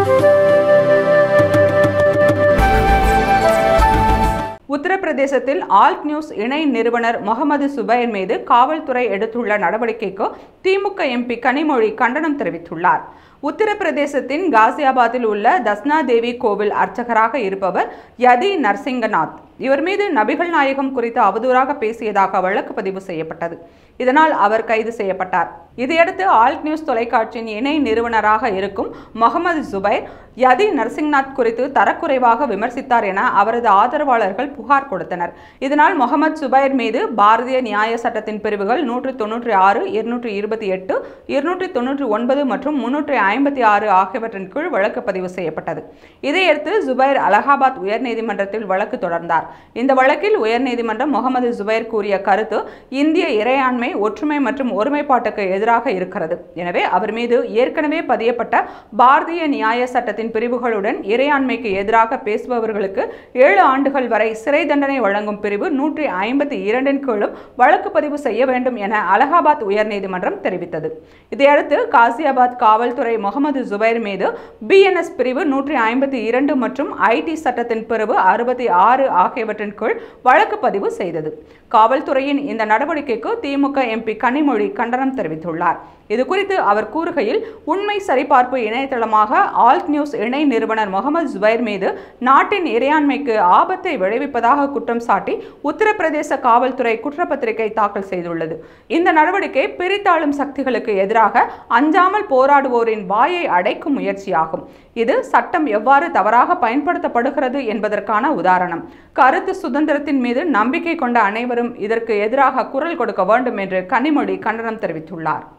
உத்தரப்பிரதேசத்தில் alt news இணை நிறுவனர் முகமது சுபைர் மீது காவல்துறை எடுத்துள்ள நடவடிக்கைக்கு திமுக எம்பி கனிமொழி கண்டனம் தெரிவித்துள்ளார். உத்தரப்பிரதேசத்தின் காசியாபாத்தில் உள்ள தஸ்னா தேவி கோவில் அர்ச்சகராக இருப்பவர் யதி நரசிங்கநாத். இவர் மீது நபிகள் நாயகம் குறித்து அவதூறாக பேசியதாக வழக்கு பதிவு செய்யப்பட்டது. இதனால் அவர் கைது செய்யப்பட்டார். இதையடுத்து ஆல்ட் நியூஸ் தொலைக்காட்சியின் இணை நிறுவனராக இருக்கும் முகமது சுபைர் யதி நரசிங்கநாத் குறித்து தரக்குறைவாக விமர்சித்தார் என அவரது ஆதரவாளர்கள் புகார் கொடுத்தனர். இதனால் முகமது சுபைர் மீது பாரதிய நியாய சட்டத்தின் பிரிவுகள் 196, 228, 299 மற்றும் 356 ஆகியவற்றின் கீழ் வழக்கு பதிவு செய்யப்பட்டது. இதையடுத்து சுபைர் அலகாபாத் உயர்நீதிமன்றத்தில் வழக்கு தொடர்ந்தார். இந்த வழக்கில் உயர்நீதிமன்றம் முகமது சுபைர் கூறிய கருத்து இந்திய இறையாண்மை, ஒற்றுமை மற்றும் ஒருமைப்பாட்டுக்கு எதிராக இருக்கிறது. எனவே அவர் மீது ஏற்கனவே பதியப்பட்ட பாரதிய நியாய சட்டத்தின் பிரிவுகளுடன் இறையாண்மைக்கு எதிராக பேசுபவர்களுக்கு 7 ஆண்டுகள் வரை சிறை தண்டனை வழங்கும் பிரிவு 152 கீழும் வழக்கு பதிவு செய்ய வேண்டும் என அலகாபாத் உயர்நீதிமன்றம் தெரிவித்தது. இதையடுத்து காசியாபாத் காவல்துறை முகமது சுபைர் மீது BNS பிரிவு 152 மற்றும் IT சட்டத்தின் பிரிவு 66 ஆகியவற்றின் கீழ் வழக்கு பதிவு செய்தது. காவல்துறையின் இந்த நடவடிக்கைக்கு திமுக எம்பி கனிமொழி கண்டனம் தெரிவித்துள்ளார். இதுகுறித்து அவர் கூறுகையில், உண்மை சரிபார்ப்பு இணையதளமாக ஆல்ட் நியூஸ் இணை நிறுவனர் முகமது சுபைர் மீது நாட்டின் இறையாண்மைக்கு ஆபத்தை விளைவிப்பதாக குற்றம் சாட்டி உத்தரப்பிரதேச காவல்துறை குற்றப்பத்திரிகை தாக்கல் செய்துள்ளது. இந்த நடவடிக்கை பிரித்தாளும் சக்திகளுக்கு எதிராக அஞ்சாமல் போராடுவோரின் வாயை அடைக்கும் முயற்சியாகும். இது சட்டம் எவ்வாறு தவறாக பயன்படுத்தப்படுகிறது என்பதற்கான உதாரணம். கருத்து சுதந்திரத்தின் மீது நம்பிக்கை கொண்ட அனைவரும் இதற்கு எதிராக குரல் கொடுக்க வேண்டும் என்று கனிமொழி கண்டனம் தெரிவித்துள்ளார்.